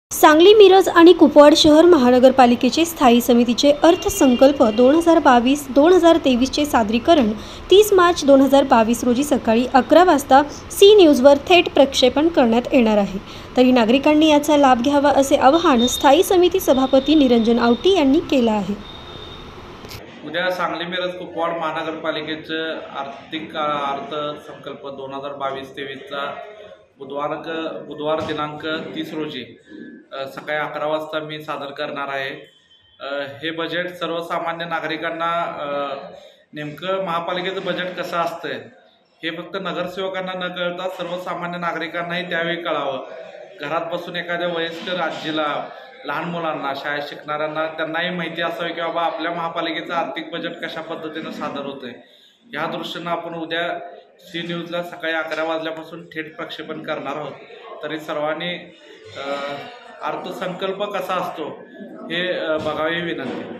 सांगली, मिरज आणि कुपवाड शहर महानगरपालिकेचे स्थायी समितीचे अर्थसंकल्प 2022-2023 चे सादरीकरण 30 मार्च 2022 रोजी सकाळी 11 वाजता सी न्यूजवर थेट प्रक्षेपण करण्यात येणार आहे। तरी नागरिकांनी याचा लाभ घ्यावा असे आवाहन स्थायी समिती सभापती निरंजन आवटी यांनी केले आहे। उद्या सांगली, मिरज, कुपवाड महानगरपालिकेचे आर्थिक अर्थसंकल्प 2022-23 चा बुधवार दिनांक 30 रोजी सकाळी 11 वाजता मी सादर करणार आहे। हे बजेट सर्वसामान्य नागरिकांना नेमकं महापालिकेचं बजेट कसं असतं हे फक्त नगरसेवकांना न कळता सर्वसामान्य नागरिकांनाही त्यावेळी कळावं। घरात बसून एखाद्या वयस्कर आजीला, लहान मुलांना, शाळेत शिकणाऱ्यांना त्यांनाही माहिती असावी की बाबा आपल्या महापालिकेचं आर्थिक बजेट कशा पद्धतीने सादर होतंय। या दृष्टीनं आपण उद्या सी न्यूजला सकाळी 11 वाजल्यापासून थेट प्रक्षेपण करणार आहोत। तरी सर्वांनी अर्थसंकल्प कसा असतो हे बघावे विनंती।